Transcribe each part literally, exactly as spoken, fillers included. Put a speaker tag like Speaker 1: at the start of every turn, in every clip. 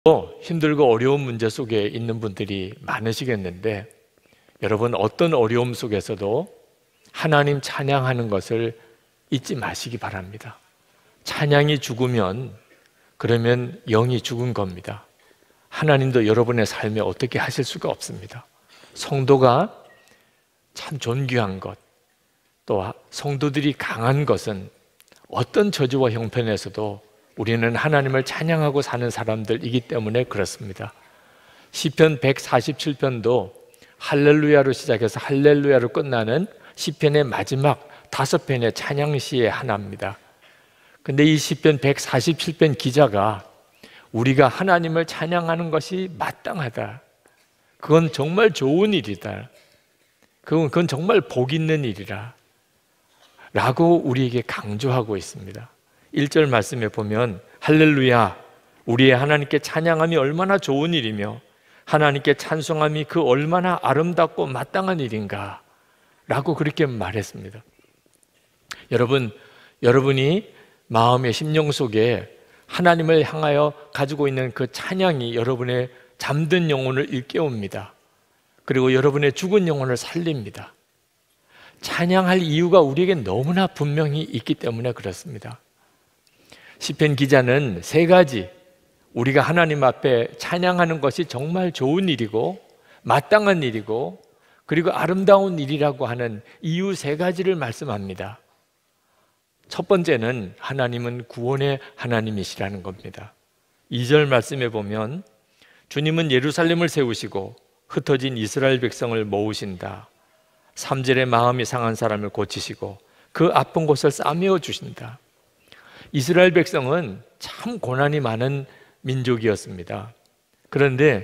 Speaker 1: 힘들고 어려운 문제 속에 있는 분들이 많으시겠는데, 여러분 어떤 어려움 속에서도 하나님 찬양하는 것을 잊지 마시기 바랍니다. 찬양이 죽으면 그러면 영이 죽은 겁니다. 하나님도 여러분의 삶에 어떻게 하실 수가 없습니다. 성도가 참 존귀한 것, 또 성도들이 강한 것은 어떤 저주와 형편에서도 우리는 하나님을 찬양하고 사는 사람들이기 때문에 그렇습니다. 시편 백사십칠 편도 할렐루야로 시작해서 할렐루야로 끝나는 시편의 마지막 다섯 편의 찬양시의 하나입니다. 근데 이 시편 백사십칠 편 기자가 우리가 하나님을 찬양하는 것이 마땅하다, 그건 정말 좋은 일이다, 그건, 그건 정말 복 있는 일이라 라고 우리에게 강조하고 있습니다. 일 절 말씀에 보면 할렐루야, 우리의 하나님께 찬양함이 얼마나 좋은 일이며 하나님께 찬송함이 그 얼마나 아름답고 마땅한 일인가 라고 그렇게 말했습니다. 여러분, 여러분이 마음의 심령 속에 하나님을 향하여 가지고 있는 그 찬양이 여러분의 잠든 영혼을 일깨웁니다. 그리고 여러분의 죽은 영혼을 살립니다. 찬양할 이유가 우리에게 너무나 분명히 있기 때문에 그렇습니다. 시편 기자는 세 가지, 우리가 하나님 앞에 찬양하는 것이 정말 좋은 일이고 마땅한 일이고 그리고 아름다운 일이라고 하는 이유 세 가지를 말씀합니다. 첫 번째는 하나님은 구원의 하나님이시라는 겁니다. 이 절 말씀에 보면 주님은 예루살렘을 세우시고 흩어진 이스라엘 백성을 모으신다. 삼 절에 마음이 상한 사람을 고치시고 그 아픈 곳을 싸매어 주신다. 이스라엘 백성은 참 고난이 많은 민족이었습니다. 그런데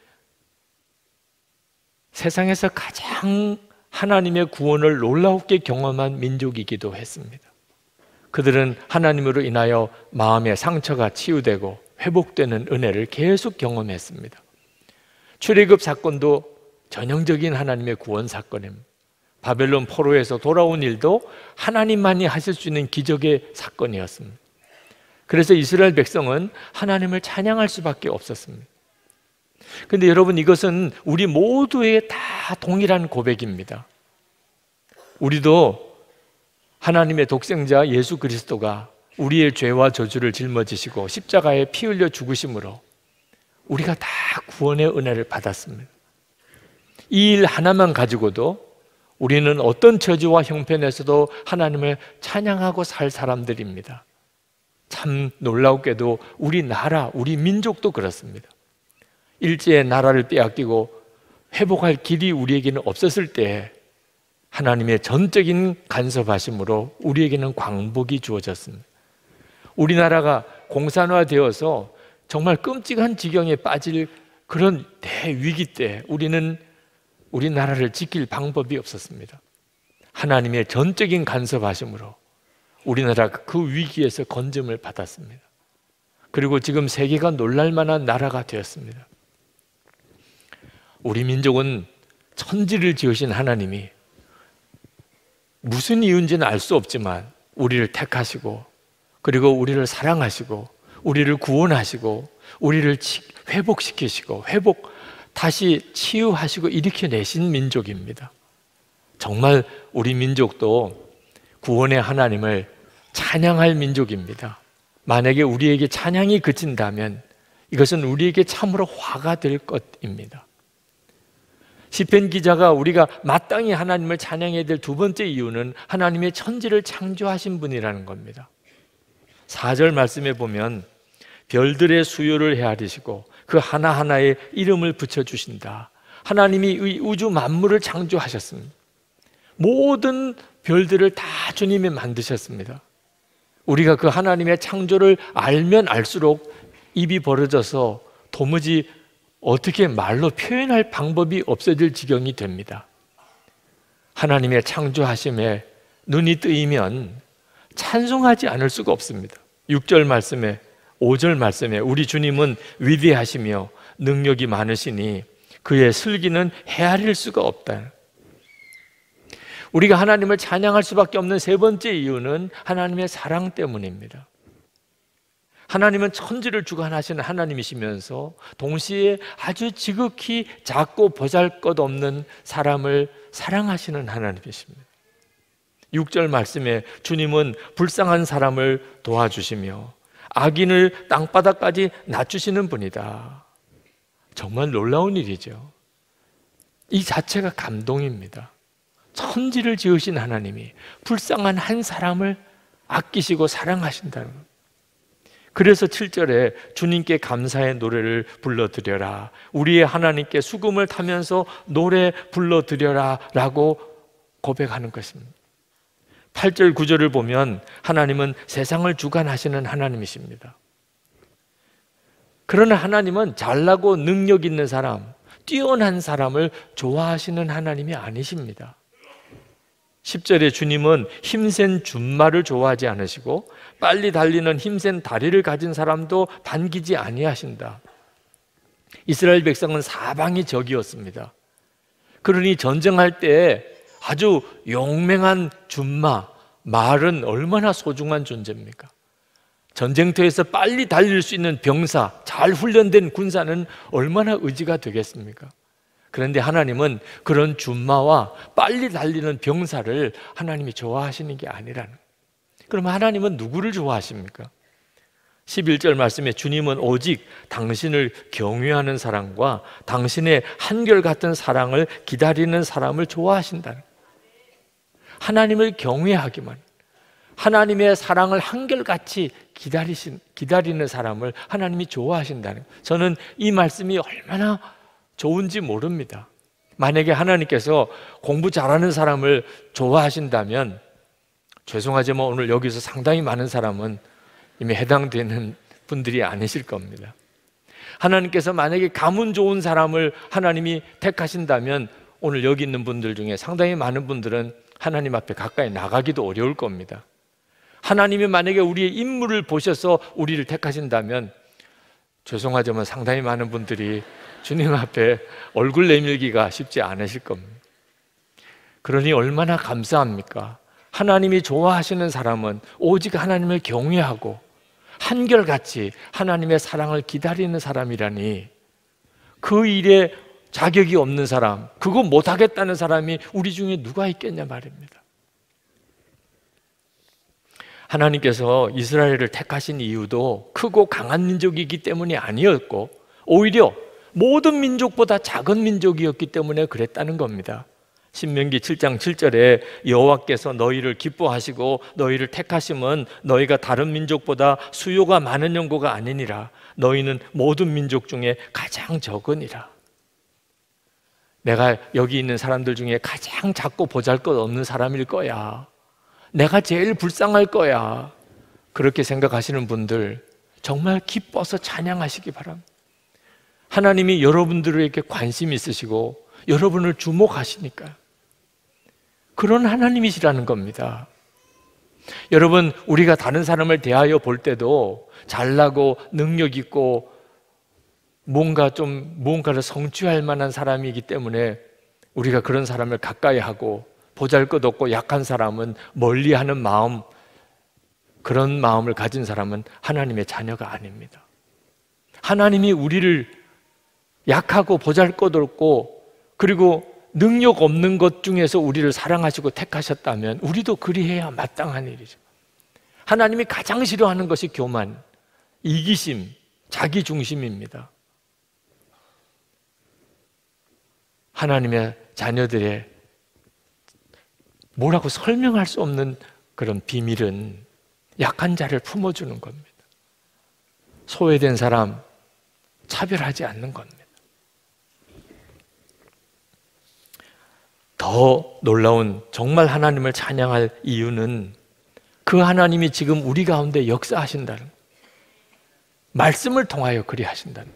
Speaker 1: 세상에서 가장 하나님의 구원을 놀랍게 경험한 민족이기도 했습니다. 그들은 하나님으로 인하여 마음의 상처가 치유되고 회복되는 은혜를 계속 경험했습니다. 출애굽 사건도 전형적인 하나님의 구원 사건입니다. 바벨론 포로에서 돌아온 일도 하나님만이 하실 수 있는 기적의 사건이었습니다. 그래서 이스라엘 백성은 하나님을 찬양할 수밖에 없었습니다. 그런데 여러분, 이것은 우리 모두의 다 동일한 고백입니다. 우리도 하나님의 독생자 예수 그리스도가 우리의 죄와 저주를 짊어지시고 십자가에 피 흘려 죽으심으로 우리가 다 구원의 은혜를 받았습니다. 이 일 하나만 가지고도 우리는 어떤 저주와 형편에서도 하나님을 찬양하고 살 사람들입니다. 참 놀랍게도 우리 나라, 우리 민족도 그렇습니다. 일제의 나라를 빼앗기고 회복할 길이 우리에게는 없었을 때 하나님의 전적인 간섭하심으로 우리에게는 광복이 주어졌습니다. 우리나라가 공산화되어서 정말 끔찍한 지경에 빠질 그런 대위기 때 우리는 우리나라를 지킬 방법이 없었습니다. 하나님의 전적인 간섭하심으로 우리나라가 그 위기에서 건짐을 받았습니다. 그리고 지금 세계가 놀랄만한 나라가 되었습니다. 우리 민족은 천지를 지으신 하나님이 무슨 이유인지는 알 수 없지만 우리를 택하시고 그리고 우리를 사랑하시고 우리를 구원하시고 우리를 회복시키시고 회복 다시 치유하시고 일으켜내신 민족입니다. 정말 우리 민족도 구원의 하나님을 찬양할 민족입니다. 만약에 우리에게 찬양이 그친다면 이것은 우리에게 참으로 화가 될 것입니다. 시편 기자가 우리가 마땅히 하나님을 찬양해야 될 두 번째 이유는 하나님의 천지를 창조하신 분이라는 겁니다. 사 절 말씀에 보면 별들의 수요를 헤아리시고 그 하나하나에 이름을 붙여주신다. 하나님이 이 우주 만물을 창조하셨습니다. 모든 별들을 다 주님이 만드셨습니다. 우리가 그 하나님의 창조를 알면 알수록 입이 벌어져서 도무지 어떻게 말로 표현할 방법이 없어질 지경이 됩니다. 하나님의 창조하심에 눈이 뜨이면 찬송하지 않을 수가 없습니다. 육 절 말씀에 오 절 말씀에 우리 주님은 위대하시며 능력이 많으시니 그의 슬기는 헤아릴 수가 없다. 우리가 하나님을 찬양할 수밖에 없는 세 번째 이유는 하나님의 사랑 때문입니다. 하나님은 천지를 주관하시는 하나님이시면서 동시에 아주 지극히 작고 보잘것없는 사람을 사랑하시는 하나님이십니다. 육 절 말씀에 주님은 불쌍한 사람을 도와주시며 악인을 땅바닥까지 낮추시는 분이다. 정말 놀라운 일이죠. 이 자체가 감동입니다. 천지를 지으신 하나님이 불쌍한 한 사람을 아끼시고 사랑하신다는 것. 그래서 칠 절에 주님께 감사의 노래를 불러드려라, 우리의 하나님께 수금을 타면서 노래 불러드려라 라고 고백하는 것입니다. 팔 절 구 절을 보면 하나님은 세상을 주관하시는 하나님이십니다. 그러나 하나님은 잘나고 능력 있는 사람, 뛰어난 사람을 좋아하시는 하나님이 아니십니다. 십 절에 주님은 힘센 준마를 좋아하지 않으시고 빨리 달리는 힘센 다리를 가진 사람도 반기지 아니하신다. 이스라엘 백성은 사방이 적이었습니다. 그러니 전쟁할 때 아주 용맹한 준마, 말은 얼마나 소중한 존재입니까? 전쟁터에서 빨리 달릴 수 있는 병사, 잘 훈련된 군사는 얼마나 의지가 되겠습니까? 그런데 하나님은 그런 준마와 빨리 달리는 병사를 하나님이 좋아하시는 게 아니라는 거예요. 그럼 하나님은 누구를 좋아하십니까? 십일 절 말씀에 주님은 오직 당신을 경외하는 사람과 당신의 한결같은 사랑을 기다리는 사람을 좋아하신다는 거예요. 하나님을 경외하기만, 하나님의 사랑을 한결같이 기다리신, 기다리는 사람을 하나님이 좋아하신다는 거예요. 저는 이 말씀이 얼마나 좋은지 모릅니다. 만약에 하나님께서 공부 잘하는 사람을 좋아하신다면, 죄송하지만 오늘 여기서 상당히 많은 사람은 이미 해당되는 분들이 아니실 겁니다. 하나님께서 만약에 가문 좋은 사람을 하나님이 택하신다면 오늘 여기 있는 분들 중에 상당히 많은 분들은 하나님 앞에 가까이 나가기도 어려울 겁니다. 하나님이 만약에 우리의 인물을 보셔서 우리를 택하신다면 죄송하지만 상당히 많은 분들이 주님 앞에 얼굴 내밀기가 쉽지 않으실 겁니다. 그러니 얼마나 감사합니까? 하나님이 좋아하시는 사람은 오직 하나님을 경외하고 한결같이 하나님의 사랑을 기다리는 사람이라니, 그 일에 자격이 없는 사람, 그거 못하겠다는 사람이 우리 중에 누가 있겠냐 말입니다. 하나님께서 이스라엘을 택하신 이유도 크고 강한 민족이기 때문이 아니었고, 오히려 모든 민족보다 작은 민족이었기 때문에 그랬다는 겁니다. 신명기 칠 장 칠 절에 여호와께서 너희를 기뻐하시고 너희를 택하심은 너희가 다른 민족보다 수요가 많은 연고가 아니니라. 너희는 모든 민족 중에 가장 적으니라. 내가 여기 있는 사람들 중에 가장 작고 보잘것없는 사람일 거야. 내가 제일 불쌍할 거야. 그렇게 생각하시는 분들 정말 기뻐서 찬양하시기 바랍니다. 하나님이 여러분들에게 관심 있으시고 여러분을 주목하시니까 그런 하나님이시라는 겁니다. 여러분, 우리가 다른 사람을 대하여 볼 때도 잘나고 능력 있고 뭔가 좀 무언가를 성취할 만한 사람이기 때문에 우리가 그런 사람을 가까이 하고, 보잘것없고 약한 사람은 멀리하는 마음, 그런 마음을 가진 사람은 하나님의 자녀가 아닙니다. 하나님이 우리를 약하고 보잘것없고 그리고 능력 없는 것 중에서 우리를 사랑하시고 택하셨다면 우리도 그리해야 마땅한 일이죠. 하나님이 가장 싫어하는 것이 교만, 이기심, 자기중심입니다. 하나님의 자녀들의 뭐라고 설명할 수 없는 그런 비밀은 약한 자를 품어주는 겁니다. 소외된 사람 차별하지 않는 겁니다. 더 놀라운, 정말 하나님을 찬양할 이유는 그 하나님이 지금 우리 가운데 역사하신다는, 말씀을 통하여 그리 하신다는.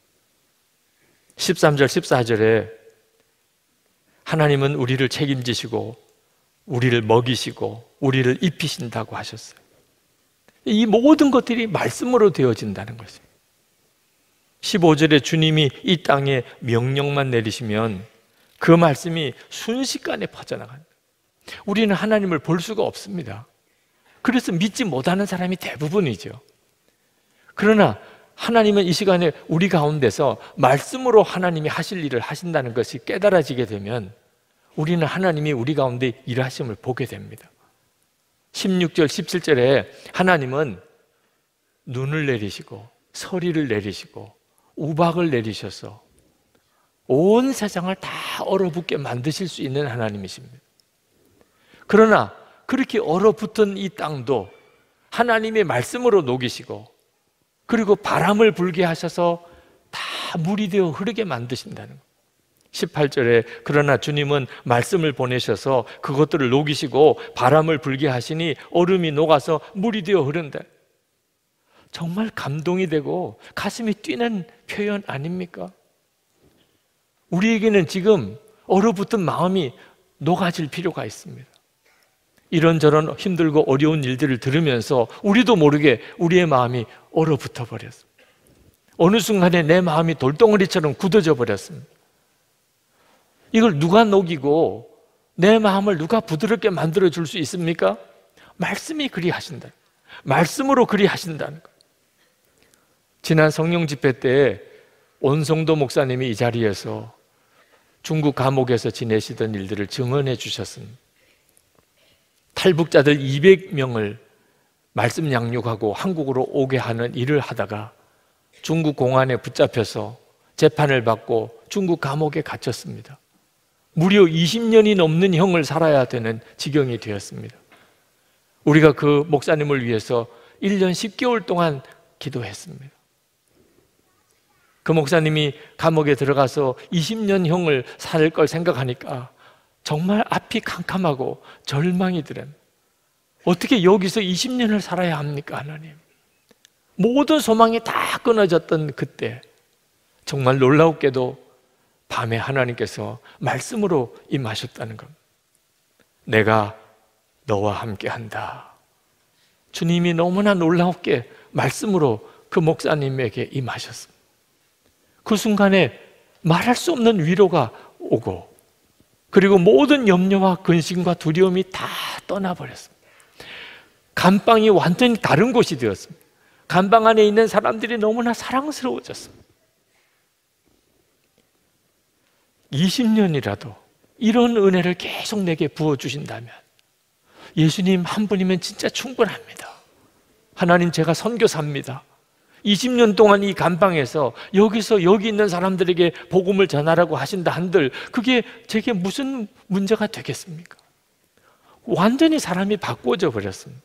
Speaker 1: 십삼 절 십사 절에 하나님은 우리를 책임지시고 우리를 먹이시고 우리를 입히신다고 하셨어요. 이 모든 것들이 말씀으로 되어진다는 것입니다. 십오 절에 주님이 이 땅에 명령만 내리시면 그 말씀이 순식간에 퍼져나간다. 우리는 하나님을 볼 수가 없습니다. 그래서 믿지 못하는 사람이 대부분이죠. 그러나 하나님은 이 시간에 우리 가운데서 말씀으로 하나님이 하실 일을 하신다는 것이 깨달아지게 되면 우리는 하나님이 우리 가운데 일하심을 보게 됩니다. 십육 절, 십칠 절에 하나님은 눈을 내리시고 서리를 내리시고 우박을 내리셔서 온 세상을 다 얼어붙게 만드실 수 있는 하나님이십니다. 그러나 그렇게 얼어붙은 이 땅도 하나님의 말씀으로 녹이시고 그리고 바람을 불게 하셔서 다 물이 되어 흐르게 만드신다는 거예요. 십팔 절에 그러나 주님은 말씀을 보내셔서 그것들을 녹이시고 바람을 불게 하시니 얼음이 녹아서 물이 되어 흐른다. 정말 감동이 되고 가슴이 뛰는 표현 아닙니까? 우리에게는 지금 얼어붙은 마음이 녹아질 필요가 있습니다. 이런저런 힘들고 어려운 일들을 들으면서 우리도 모르게 우리의 마음이 얼어붙어 버렸습니다. 어느 순간에 내 마음이 돌덩어리처럼 굳어져 버렸습니다. 이걸 누가 녹이고 내 마음을 누가 부드럽게 만들어 줄 수 있습니까? 말씀이 그리 하신다. 말씀으로 그리 하신다는 것. 지난 성령 집회 때 온성도 목사님이 이 자리에서 중국 감옥에서 지내시던 일들을 증언해 주셨습니다. 탈북자들 이백 명을 말씀 양육하고 한국으로 오게 하는 일을 하다가 중국 공안에 붙잡혀서 재판을 받고 중국 감옥에 갇혔습니다. 무려 이십 년이 넘는 형을 살아야 되는 지경이 되었습니다. 우리가 그 목사님을 위해서 일 년 십 개월 동안 기도했습니다. 그 목사님이 감옥에 들어가서 이십 년 형을 살 걸 생각하니까 정말 앞이 캄캄하고 절망이 들어요. 어떻게 여기서 이십 년을 살아야 합니까, 하나님? 모든 소망이 다 끊어졌던 그때 정말 놀라웠게도 밤에 하나님께서 말씀으로 임하셨다는 겁니다. 내가 너와 함께한다. 주님이 너무나 놀라웠게 말씀으로 그 목사님에게 임하셨습니다. 그 순간에 말할 수 없는 위로가 오고 그리고 모든 염려와 근심과 두려움이 다 떠나버렸습니다. 감방이 완전히 다른 곳이 되었습니다. 감방 안에 있는 사람들이 너무나 사랑스러워졌습니다. 이십 년이라도 이런 은혜를 계속 내게 부어주신다면 예수님 한 분이면 진짜 충분합니다. 하나님, 제가 선교사입니다. 이십 년 동안 이 감방에서 여기서 여기 있는 사람들에게 복음을 전하라고 하신다 한들 그게 제게 무슨 문제가 되겠습니까? 완전히 사람이 바꾸어져 버렸습니다.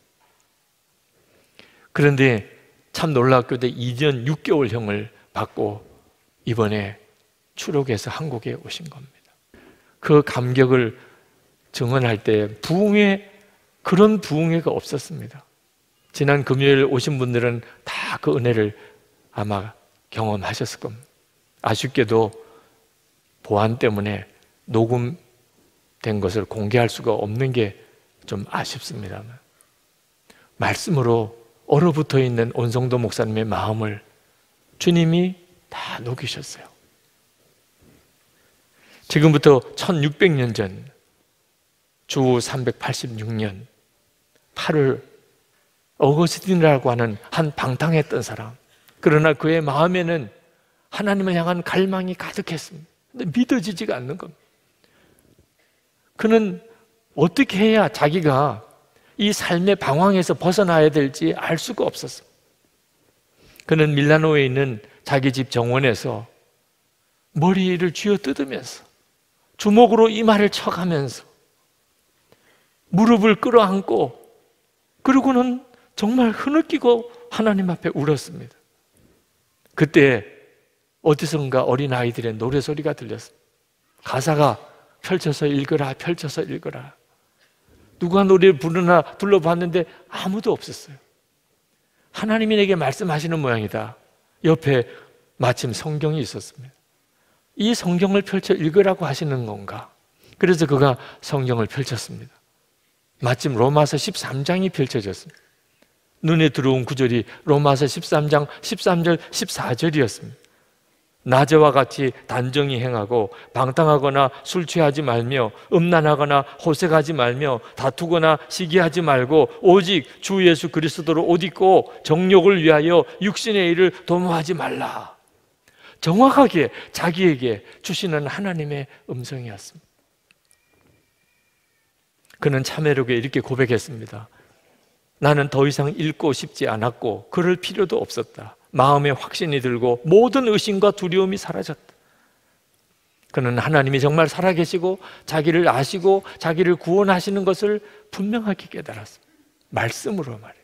Speaker 1: 그런데 참 놀랍게도 이 년 육 개월형을 받고 이번에 추록해서 한국에 오신 겁니다. 그 감격을 증언할 때 부흥회, 그런 부흥회가 없었습니다. 지난 금요일 오신 분들은 다 그 은혜를 아마 경험하셨을 겁니다. 아쉽게도 보안 때문에 녹음된 것을 공개할 수가 없는 게 좀 아쉽습니다만 말씀으로 얼어붙어 있는 온성도 목사님의 마음을 주님이 다 녹이셨어요. 지금부터 천육백 년 전 주 삼백팔십육 년 팔월 어거스틴이라고 하는 한 방탕했던 사람, 그러나 그의 마음에는 하나님을 향한 갈망이 가득했습니다. 근데 믿어지지가 않는 겁니다. 그는 어떻게 해야 자기가 이 삶의 방황에서 벗어나야 될지 알 수가 없었어요. 그는 밀라노에 있는 자기 집 정원에서 머리를 쥐어 뜯으면서 주먹으로 이마를 쳐가면서 무릎을 끌어안고 그리고는 정말 흐느끼고 하나님 앞에 울었습니다. 그때 어디선가 어린아이들의 노래소리가 들렸습니다. 가사가 펼쳐서 읽어라, 펼쳐서 읽어라. 누가 노래를 부르나 불러봤는데 아무도 없었어요. 하나님이 내게 말씀하시는 모양이다. 옆에 마침 성경이 있었습니다. 이 성경을 펼쳐 읽으라고 하시는 건가? 그래서 그가 성경을 펼쳤습니다. 마침 로마서 십삼 장이 펼쳐졌습니다. 눈에 들어온 구절이 로마서 십삼 장 십삼 절 십사 절이었습니다. 낮에와 같이 단정히 행하고 방탕하거나 술 취하지 말며 음란하거나 호색하지 말며 다투거나 시기하지 말고 오직 주 예수 그리스도로 옷 입고 정욕을 위하여 육신의 일을 도모하지 말라. 정확하게 자기에게 주시는 하나님의 음성이었습니다. 그는 참회록에 이렇게 고백했습니다. 나는 더 이상 읽고 싶지 않았고 그럴 필요도 없었다. 마음에 확신이 들고 모든 의심과 두려움이 사라졌다. 그는 하나님이 정말 살아계시고 자기를 아시고 자기를 구원하시는 것을 분명하게 깨달았습니다. 말씀으로 말이에요.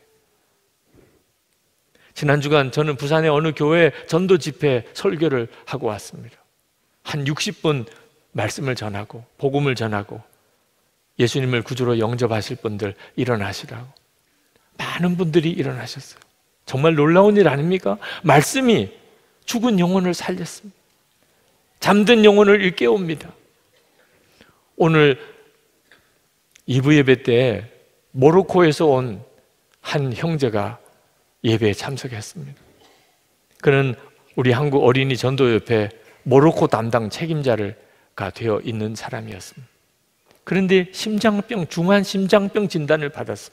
Speaker 1: 지난 주간 저는 부산의 어느 교회 전도 집회 설교를 하고 왔습니다. 한 육십 분 말씀을 전하고 복음을 전하고 예수님을 구주로 영접하실 분들 일어나시라고 많은 분들이 일어나셨어요. 정말 놀라운 일 아닙니까? 말씀이 죽은 영혼을 살렸습니다. 잠든 영혼을 일깨웁니다. 오늘 이 부 예배 때 모로코에서 온 한 형제가 예배에 참석했습니다. 그는 우리 한국 어린이 전도협회 모로코 담당 책임자가 되어 있는 사람이었습니다. 그런데 심장병, 중한 심장병 진단을 받았습니다.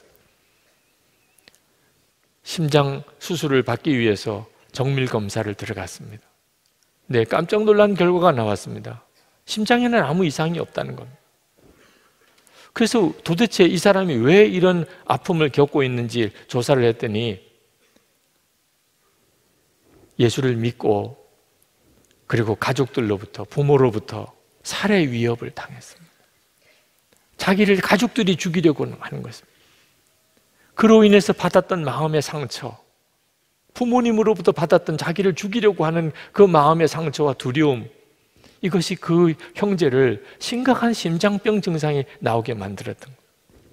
Speaker 1: 심장 수술을 받기 위해서 정밀 검사를 들어갔습니다. 네, 깜짝 놀란 결과가 나왔습니다. 심장에는 아무 이상이 없다는 겁니다. 그래서 도대체 이 사람이 왜 이런 아픔을 겪고 있는지 조사를 했더니 예수를 믿고 그리고 가족들로부터 부모로부터 살해 위협을 당했습니다. 자기를 가족들이 죽이려고 하는 것입니다. 그로 인해서 받았던 마음의 상처, 부모님으로부터 받았던 자기를 죽이려고 하는 그 마음의 상처와 두려움, 이것이 그 형제를 심각한 심장병 증상이 나오게 만들었던 거예요.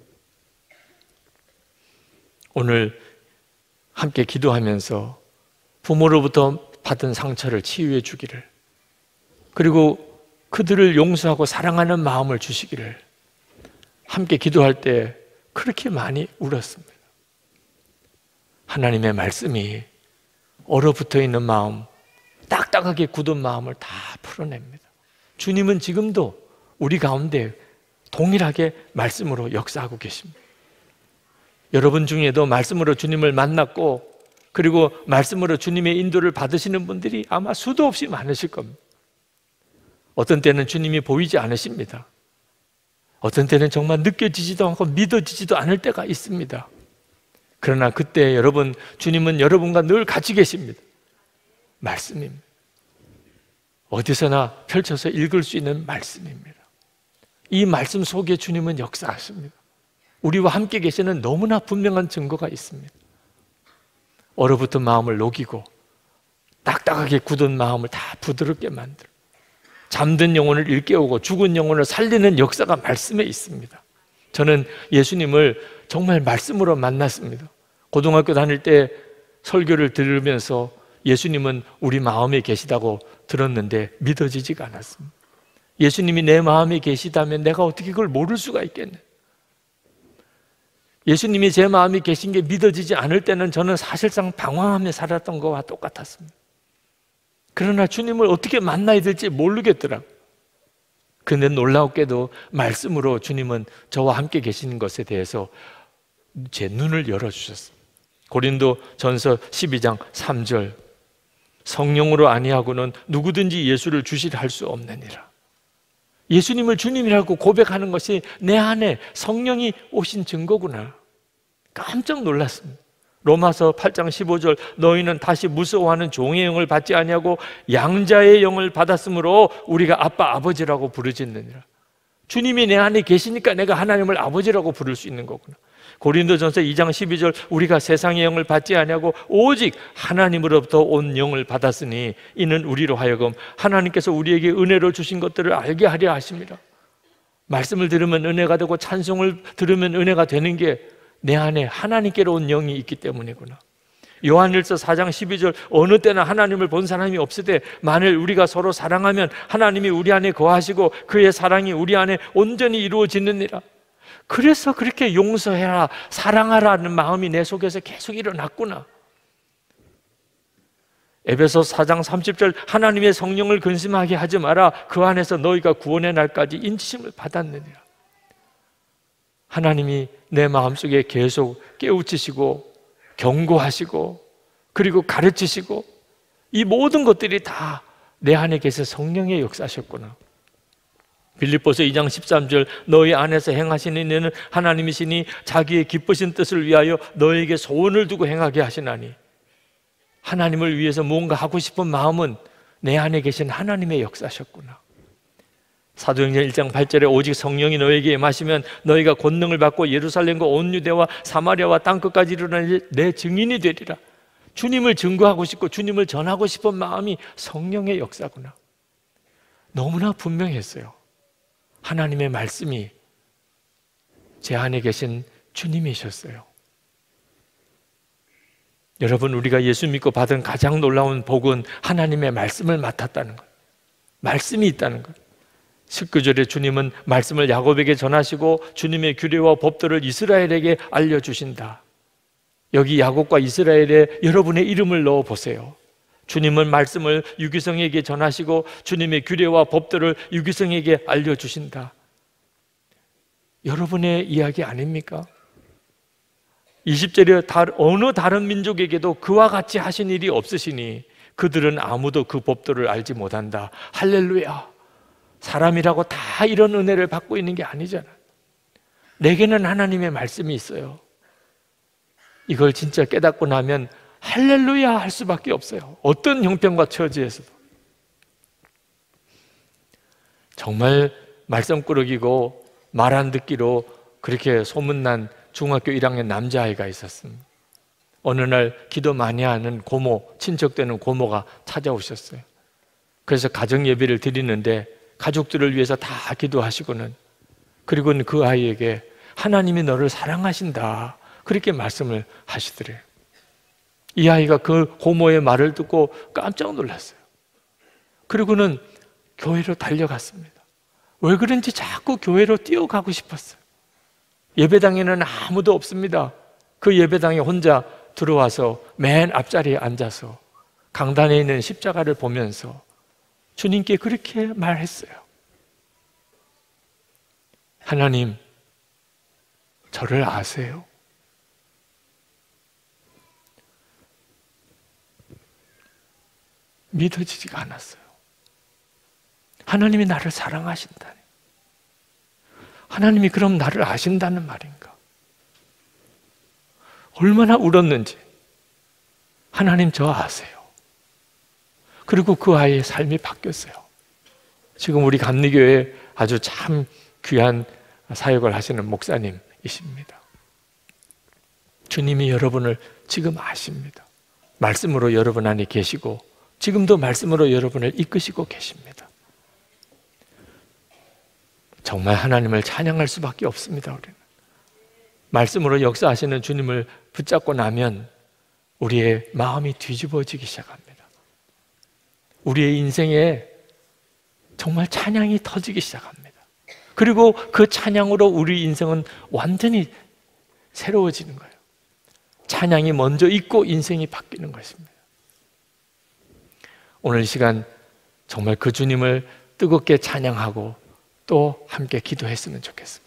Speaker 1: 오늘 함께 기도하면서 부모로부터 받은 상처를 치유해 주기를, 그리고 그들을 용서하고 사랑하는 마음을 주시기를 함께 기도할 때 그렇게 많이 울었습니다. 하나님의 말씀이 얼어붙어 있는 마음, 딱딱하게 굳은 마음을 다 풀어냅니다. 주님은 지금도 우리 가운데 동일하게 말씀으로 역사하고 계십니다. 여러분 중에도 말씀으로 주님을 만났고 그리고 말씀으로 주님의 인도를 받으시는 분들이 아마 수도 없이 많으실 겁니다. 어떤 때는 주님이 보이지 않으십니다. 어떤 때는 정말 느껴지지도 않고 믿어지지도 않을 때가 있습니다. 그러나 그때 여러분, 주님은 여러분과 늘 같이 계십니다. 말씀입니다. 어디서나 펼쳐서 읽을 수 있는 말씀입니다. 이 말씀 속에 주님은 역사하십니다. 우리와 함께 계시는 너무나 분명한 증거가 있습니다. 얼어붙은 마음을 녹이고 딱딱하게 굳은 마음을 다 부드럽게 만들어 잠든 영혼을 일깨우고 죽은 영혼을 살리는 역사가 말씀에 있습니다. 저는 예수님을 정말 말씀으로 만났습니다. 고등학교 다닐 때 설교를 들으면서 예수님은 우리 마음에 계시다고 들었는데 믿어지지가 않았습니다. 예수님이 내 마음에 계시다면 내가 어떻게 그걸 모를 수가 있겠네. 예수님이 제 마음에 계신 게 믿어지지 않을 때는 저는 사실상 방황하며 살았던 것과 똑같았습니다. 그러나 주님을 어떻게 만나야 될지 모르겠더라고요. 그런데 놀라웠게도 말씀으로 주님은 저와 함께 계시는 것에 대해서 제 눈을 열어주셨습니다. 고린도 전서 십이 장 삼 절, 성령으로 아니하고는 누구든지 예수를 주시라 할 수 없느니라. 예수님을 주님이라고 고백하는 것이 내 안에 성령이 오신 증거구나. 깜짝 놀랐습니다. 로마서 팔 장 십오 절, 너희는 다시 무서워하는 종의 영을 받지 아니하고 양자의 영을 받았으므로 우리가 아빠 아버지라고 부르짖느니라. 주님이 내 안에 계시니까 내가 하나님을 아버지라고 부를 수 있는 거구나. 고린도전서 이 장 십이 절, 우리가 세상의 영을 받지 아니하고 오직 하나님으로부터 온 영을 받았으니 이는 우리로 하여금 하나님께서 우리에게 은혜로 주신 것들을 알게 하려 하십니다. 말씀을 들으면 은혜가 되고 찬송을 들으면 은혜가 되는 게 내 안에 하나님께로 온 영이 있기 때문이구나. 요한일서 사 장 십이 절, 어느 때나 하나님을 본 사람이 없을 때 만일 우리가 서로 사랑하면 하나님이 우리 안에 거하시고 그의 사랑이 우리 안에 온전히 이루어지느니라. 그래서 그렇게 용서해라, 사랑하라는 마음이 내 속에서 계속 일어났구나. 에베소 사 장 삼십 절 하나님의 성령을 근심하게 하지 마라. 그 안에서 너희가 구원의 날까지 인치심을 받았느니라. 하나님이 내 마음속에 계속 깨우치시고 경고하시고 그리고 가르치시고 이 모든 것들이 다 내 안에 계셔 성령의 역사셨구나. 빌립보서 이 장 십삼 절 너희 안에서 행하시는 이는 하나님이시니 자기의 기쁘신 뜻을 위하여 너에게 소원을 두고 행하게 하시나니. 하나님을 위해서 뭔가 하고 싶은 마음은 내 안에 계신 하나님의 역사셨구나. 사도행전 일 장 팔 절에 오직 성령이 너에게 임하시면 너희가 권능을 받고 예루살렘과 온 유대와 사마리아와 땅끝까지 이르는 내 증인이 되리라. 주님을 증거하고 싶고 주님을 전하고 싶은 마음이 성령의 역사구나. 너무나 분명했어요. 하나님의 말씀이 제 안에 계신 주님이셨어요. 여러분, 우리가 예수 믿고 받은 가장 놀라운 복은 하나님의 말씀을 맡았다는 것, 말씀이 있다는 것. 십구 절에 주님은 말씀을 야곱에게 전하시고 주님의 규례와 법도를 이스라엘에게 알려주신다. 여기 야곱과 이스라엘에 여러분의 이름을 넣어보세요. 주님은 말씀을 유기성에게 전하시고 주님의 규례와 법도를 유기성에게 알려주신다. 여러분의 이야기 아닙니까? 이십 절에 어느 다른 민족에게도 그와 같이 하신 일이 없으시니 그들은 아무도 그 법도를 알지 못한다. 할렐루야. 사람이라고 다 이런 은혜를 받고 있는 게 아니잖아. 내게는 하나님의 말씀이 있어요. 이걸 진짜 깨닫고 나면 할렐루야 할 수밖에 없어요. 어떤 형편과 처지에서도. 정말 말썽꾸러기고 말 안 듣기로 그렇게 소문난 중학교 일 학년 남자아이가 있었습니다. 어느 날 기도 많이 하는 고모, 친척되는 고모가 찾아오셨어요. 그래서 가정 예배를 드리는데 가족들을 위해서 다 기도하시고는, 그리고는 그 아이에게 하나님이 너를 사랑하신다 그렇게 말씀을 하시더래요. 이 아이가 그 고모의 말을 듣고 깜짝 놀랐어요. 그리고는 교회로 달려갔습니다. 왜 그런지 자꾸 교회로 뛰어가고 싶었어요. 예배당에는 아무도 없습니다. 그 예배당에 혼자 들어와서 맨 앞자리에 앉아서 강단에 있는 십자가를 보면서 주님께 그렇게 말했어요. 하나님, 저를 아세요? 믿어지지가 않았어요. 하나님이 나를 사랑하신다니. 하나님이 그럼 나를 아신다는 말인가? 얼마나 울었는지. 하나님 저 아세요. 그리고 그 아이의 삶이 바뀌었어요. 지금 우리 감리교회에 아주 참 귀한 사역을 하시는 목사님이십니다. 주님이 여러분을 지금 아십니다. 말씀으로 여러분 안에 계시고 지금도 말씀으로 여러분을 이끄시고 계십니다. 정말 하나님을 찬양할 수밖에 없습니다. 우리는 말씀으로 역사하시는 주님을 붙잡고 나면 우리의 마음이 뒤집어지기 시작합니다. 우리의 인생에 정말 찬양이 터지기 시작합니다. 그리고 그 찬양으로 우리 인생은 완전히 새로워지는 거예요. 찬양이 먼저 있고 인생이 바뀌는 것입니다. 오늘 이 시간 정말 그 주님을 뜨겁게 찬양하고 또 함께 기도했으면 좋겠습니다.